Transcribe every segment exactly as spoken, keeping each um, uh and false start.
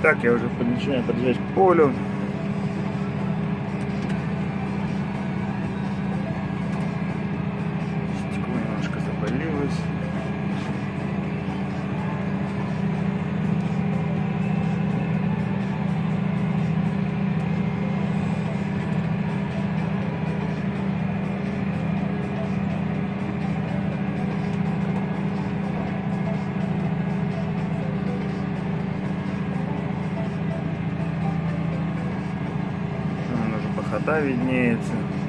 Так, я уже начинаю подъезжать к полю. Стекло немножко заболелось. Хода виднеется.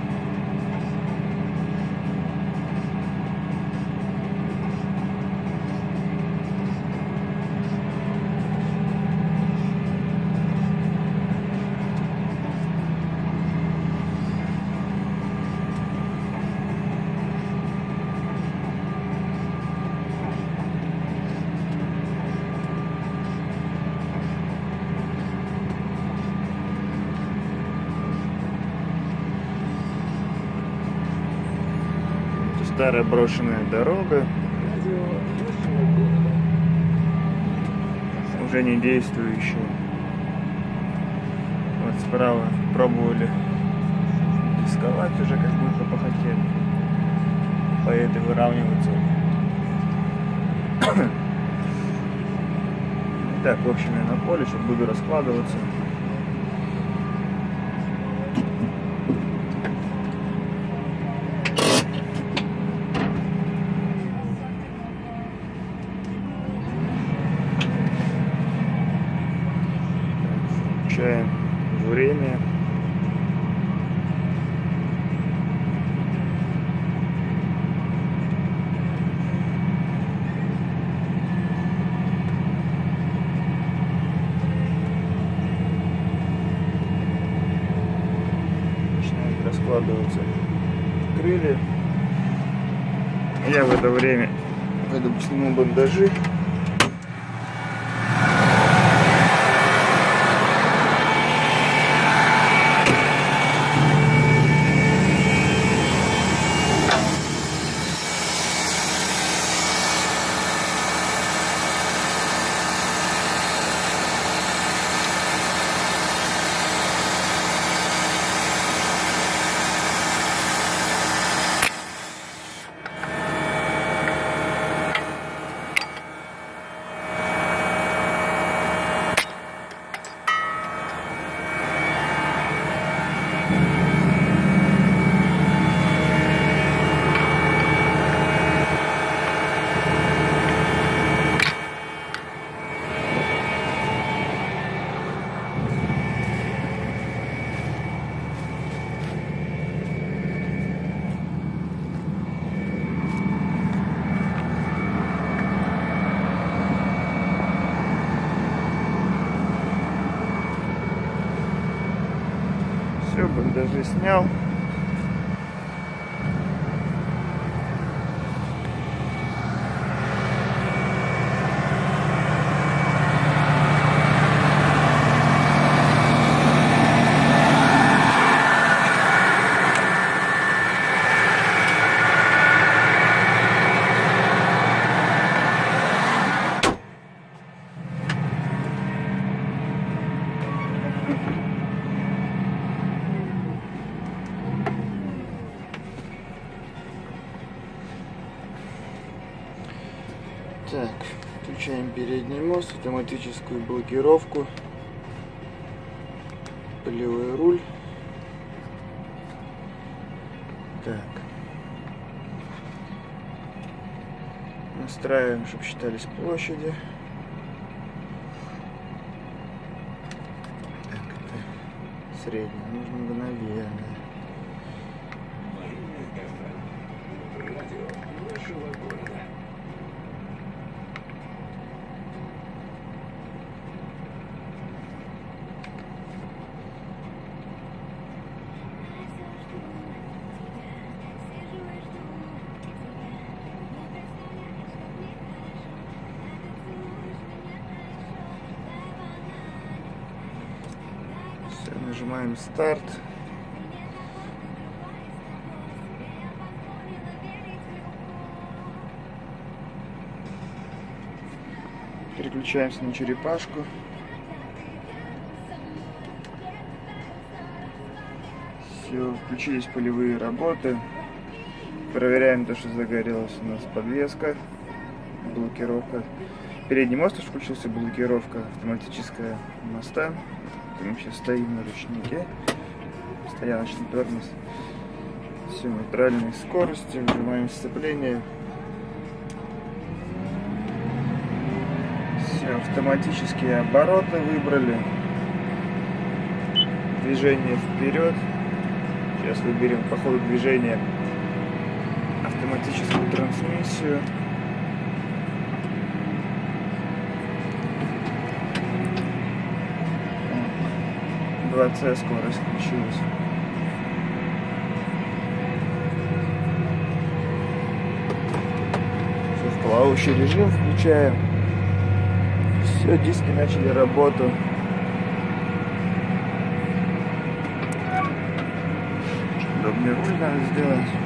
Старая брошенная дорога, уже не действующая. Вот справа пробовали рисковать уже, как будто похотели. По этой выравниваться. Так, в общем, я на поле, сейчас буду раскладываться. Включаем время. Начинают раскладываться крылья. Я в это время пойду сниму бандажи. Все, бандажи снял. Так, включаем передний мост, автоматическую блокировку, полевой руль. Так, настраиваем, чтобы считались площади. Так, это средняя, нужно мгновенно. Нажимаем старт. Переключаемся на черепашку. Все, включились полевые работы. Проверяем то, что загорелась у нас подвеска, блокировка. Передний мост уж включился, блокировка автоматическая моста. Мы сейчас стоим на ручнике. Стояночный тормоз. Все, нейтральной скорости, выжимаем сцепление. Все, автоматические обороты выбрали. Движение вперед. Сейчас выберем по ходу движения автоматическую трансмиссию. два С скорость включилась. Все, в плавающий режим включаем. Все, диски начали работу. Удобный руль надо сделать.